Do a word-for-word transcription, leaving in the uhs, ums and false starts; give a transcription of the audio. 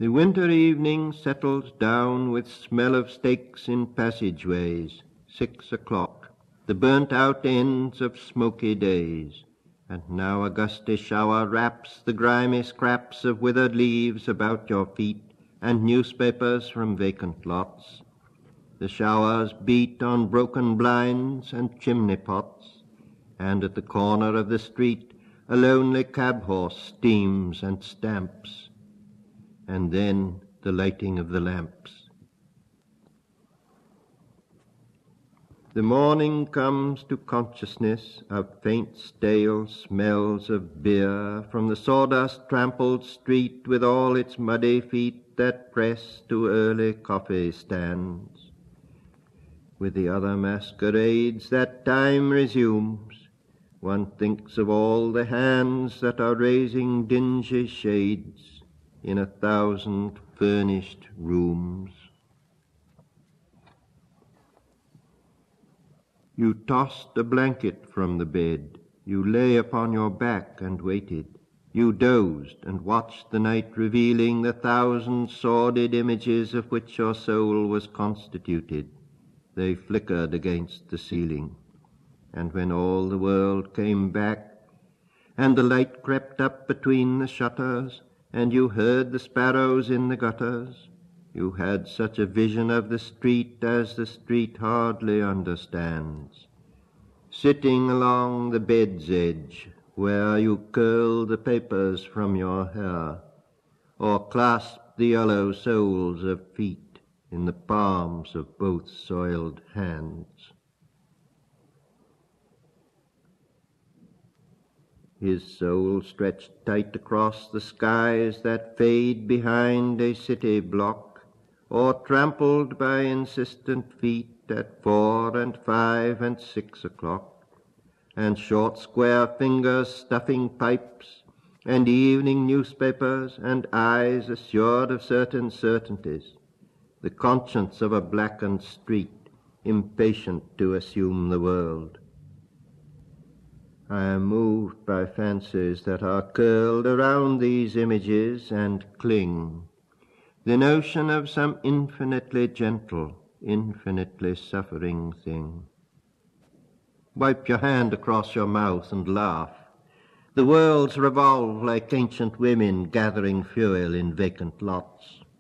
The winter evening settles down with smell of steaks in passageways, six o'clock, the burnt-out ends of smoky days, and now a gusty shower wraps the grimy scraps of withered leaves about your feet and newspapers from vacant lots. The showers beat on broken blinds and chimney pots, and at the corner of the street a lonely cab-horse steams and stamps, and then the lighting of the lamps. The morning comes to consciousness of faint stale smells of beer from the sawdust-trampled street with all its muddy feet that press to early coffee stands. With the other masquerades that time resumes, one thinks of all the hands that are raising dingy shades in a thousand furnished rooms. You tossed a blanket from the bed, you lay upon your back and waited. You dozed and watched the night revealing the thousand sordid images of which your soul was constituted. They flickered against the ceiling. And when all the world came back, and the light crept up between the shutters, and you heard the sparrows in the gutters, you had such a vision of the street as the street hardly understands, sitting along the bed's edge where you curled the papers from your hair, or clasped the yellow soles of feet in the palms of both soiled hands. His soul stretched tight across the skies that fade behind a city block, or trampled by insistent feet at four and five and six o'clock, and short square fingers stuffing pipes, and evening newspapers, and eyes assured of certain certainties, the conscience of a blackened street, impatient to assume the world. I am moved by fancies that are curled around these images and cling. The notion of some infinitely gentle, infinitely suffering thing. Wipe your hand across your mouth and laugh. The worlds revolve like ancient women gathering fuel in vacant lots.